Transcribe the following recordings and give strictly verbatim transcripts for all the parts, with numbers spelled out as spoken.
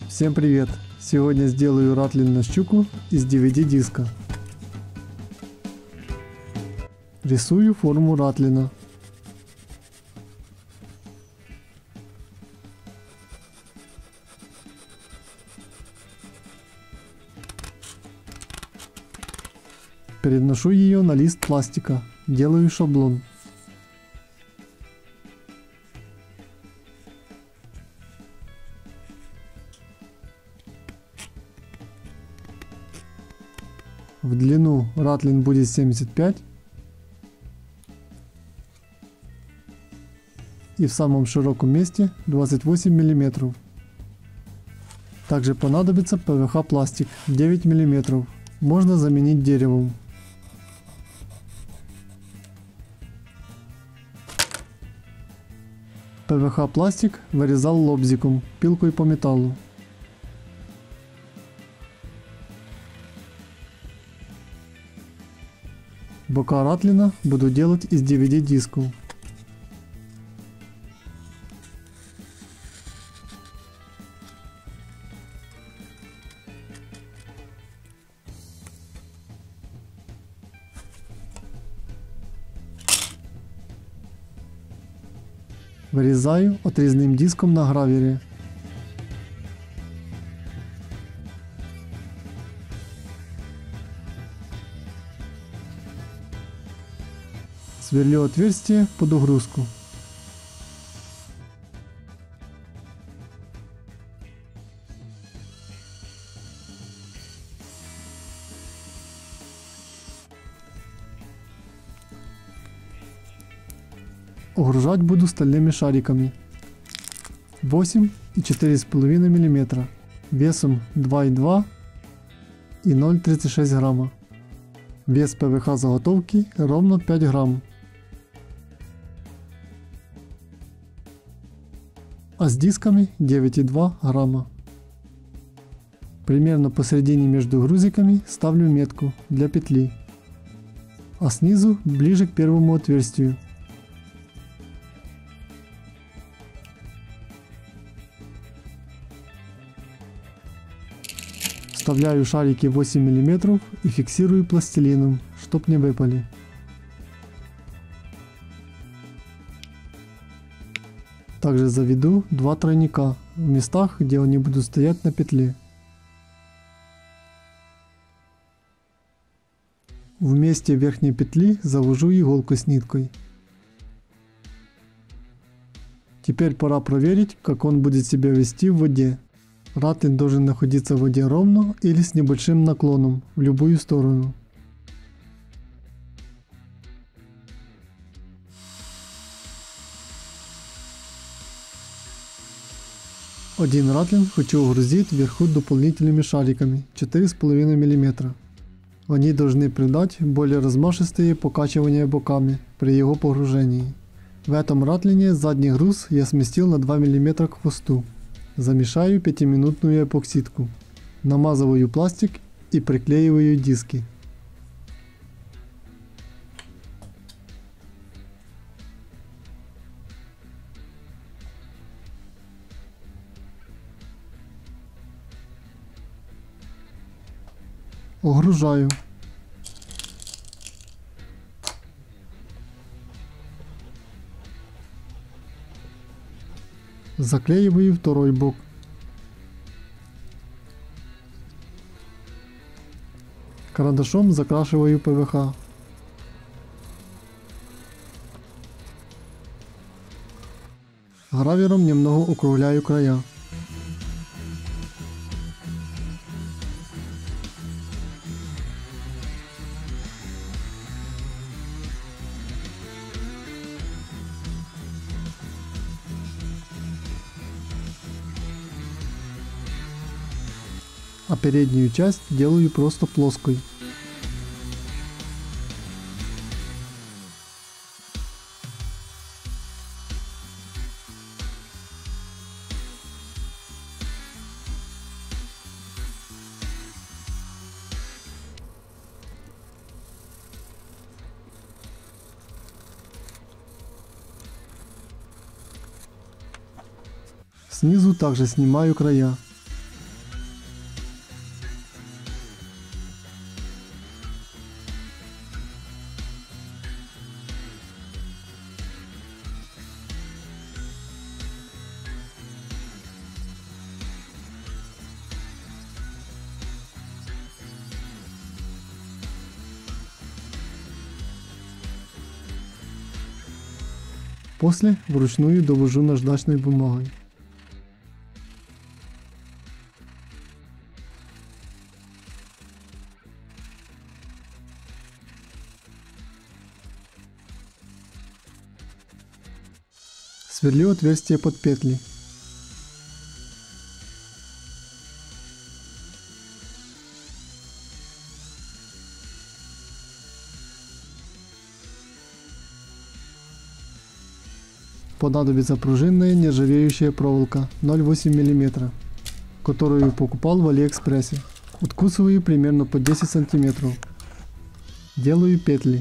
Всем привет! Сегодня сделаю ратлин на щуку из ди ви ди диска. Рисую форму ратлина. Переношу ее на лист пластика. Делаю шаблон. В длину ратлин будет семьдесят пять и в самом широком месте двадцать восемь миллиметров. Также понадобится пэ вэ ха пластик девять миллиметров. Можно заменить деревом. пэ вэ ха пластик вырезал лобзиком, пилкой по металлу. Бока ратлина буду делать из ди ви ди дисков. Вырезаю отрезным диском на гравере. Сверлю отверстие под угрузку. Угружать буду стальными шариками восемь и четыре с половиной миллиметра весом два и два и ноль целых тридцать шесть грамма. Вес пэ вэ ха заготовки ровно пять грамм. А с дисками девять и два грамма. Примерно посередине между грузиками ставлю метку для петли, а снизу ближе к первому отверстию. Вставляю шарики восемь миллиметров и фиксирую пластилином, чтоб не выпали. Также заведу два тройника в местах, где они будут стоять на петле. В месте верхней петли завожу иголку с ниткой. Теперь пора проверить, как он будет себя вести в воде. Ратлин должен находиться в воде ровно или с небольшим наклоном в любую сторону. Один ратлин хочу угрузить вверху дополнительными шариками четыре с половиной миллиметра. Они должны придать более размашистые покачивания боками при его погружении. В этом ратлине задний груз я сместил на два миллиметра к хвосту. Замешаю пятиминутную эпоксидку. Намазываю пластик и приклеиваю диски. Угружаю. Заклеиваю второй бок. Карандашом закрашиваю пэ вэ ха. Гравером немного округляю края. А переднюю часть делаю просто плоской. Снизу также снимаю края. После вручную довожу наждачной бумагой. Сверлю отверстие под петли. Понадобится пружинная нержавеющая проволока ноль целых восемь десятых миллиметра, которую покупал в Алиэкспрессе. Откусываю примерно по десять сантиметров. Делаю петли.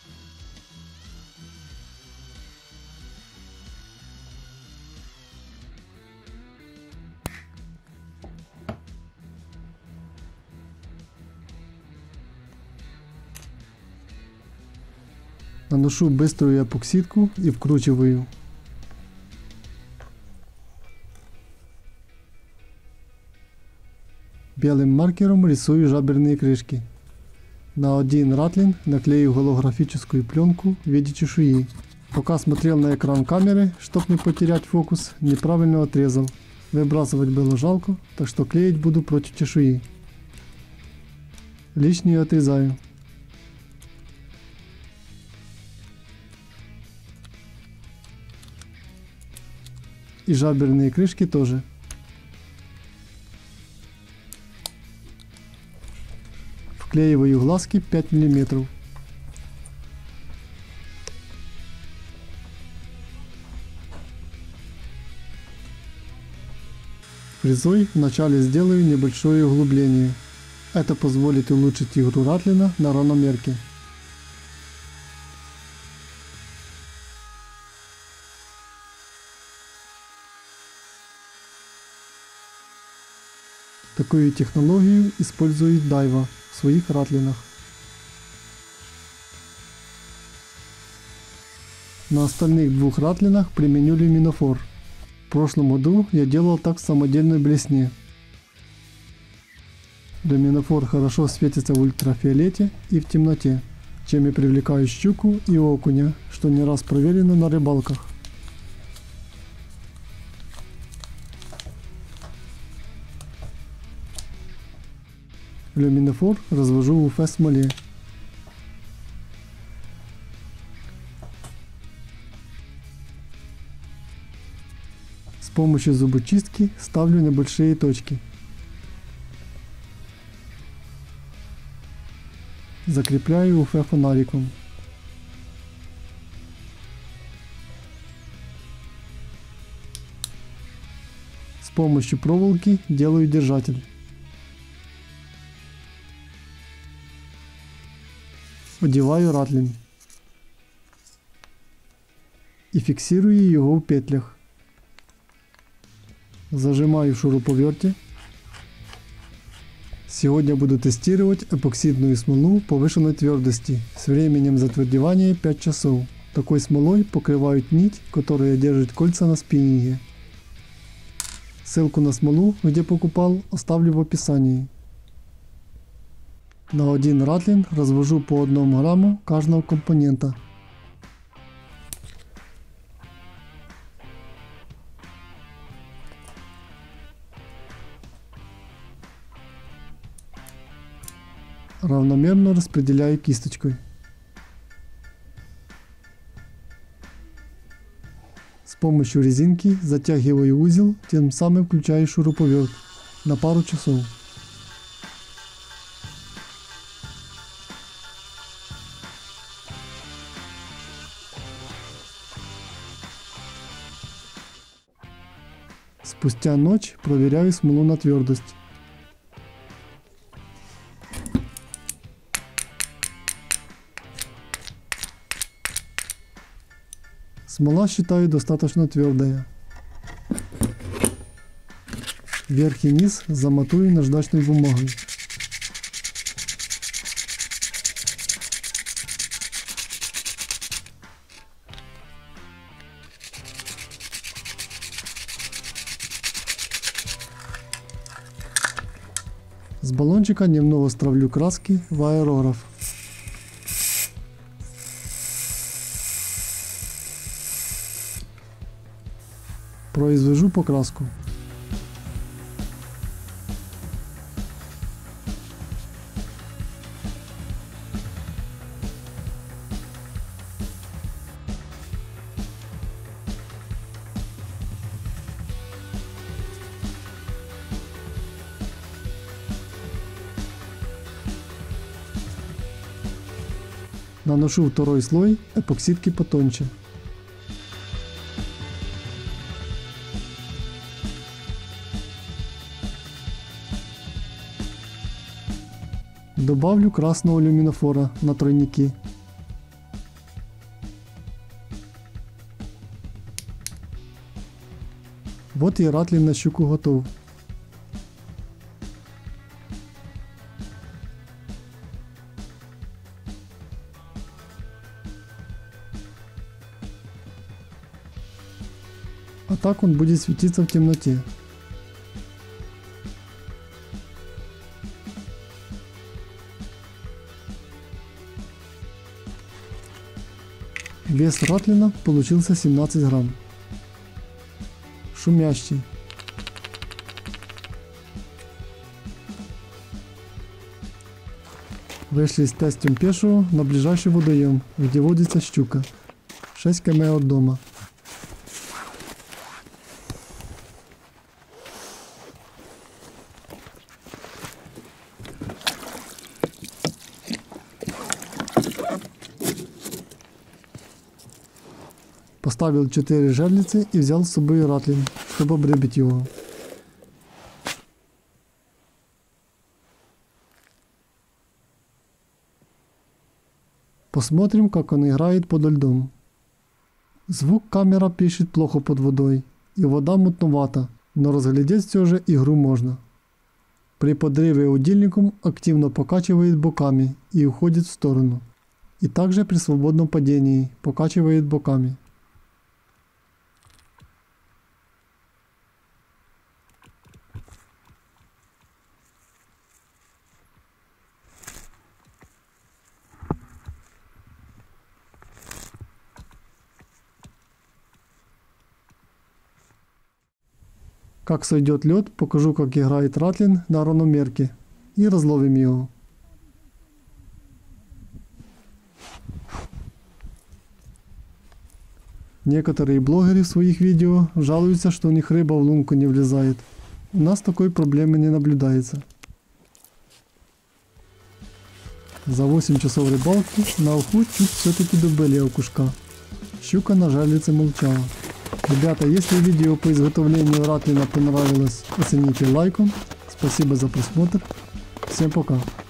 Наношу быструю эпоксидку и вкручиваю. Белым маркером рисую жаберные крышки. На один ратлин наклею голографическую пленку в виде чешуи. Пока смотрел на экран камеры, чтобы не потерять фокус, неправильно отрезал. Выбрасывать было жалко, так что клеить буду против чешуи. Лишнюю отрезаю. И жаберные крышки тоже. Вклеиваю глазки пять миллиметров. Фрезой вначале сделаю небольшое углубление. Это позволит улучшить игру ратлина на равномерке. Такую технологию использует Daiwa в своих ратлинах. На остальных двух ратлинах применю люминофор. В прошлом году я делал так в самодельной блесне. Люминофор хорошо светится в ультрафиолете и в темноте, чем и привлекаю щуку и окуня, что не раз проверено на рыбалках. Люминофор развожу в УФ-смоле. С помощью зубочистки ставлю небольшие точки. Закрепляю УФ фонариком. С помощью проволоки делаю держатель. Одеваю ратлин и фиксирую его в петлях. Зажимаю в шуруповерте. Сегодня буду тестировать эпоксидную смолу повышенной твердости с временем затвердевания пять часов. Такой смолой покрывают нить, которая держит кольца на спиннинге. Ссылку на смолу, где покупал, оставлю в описании. На один ратлин развожу по одному грамму каждого компонента. Равномерно распределяю кисточкой. С помощью резинки затягиваю узел, тем самым включаю шуруповерт на пару часов. Спустя ночь проверяю смолу на твердость. Смола считаю достаточно твердая. Верх и низ замотую наждачной бумагой. С баллончика немного стравлю краски в аэрограф. Произвожу покраску. Наношу второй слой эпоксидки потоньше. Добавлю красного люминофора на тройники. Вот и ратлин на щуку готов. А так он будет светиться в темноте. Вес ратлина получился семнадцать грамм. Шумящий. Вышли с тестом пешего на ближайший водоем, где водится щука. шесть километров от дома. Поставил четыре жерлицы и взял с собой ратлин, чтобы обрыбить его. Посмотрим, как он играет под льдом. Звук камера пишет плохо под водой, и вода мутновата, но разглядеть все же игру можно. При подрыве удильником активно покачивает боками и уходит в сторону. И также при свободном падении покачивает боками. Как сойдет лед, покажу, как играет ратлин на равномерке, и разловим его. Некоторые блогеры в своих видео жалуются, что у них рыба в лунку не влезает. У нас такой проблемы не наблюдается. За восемь часов рыбалки на уху чуть все-таки добыли окушка. Щука на жерлице молчала. Ребята, если видео по изготовлению ратлина понравилось, оцените лайком. Спасибо за просмотр. Всем пока.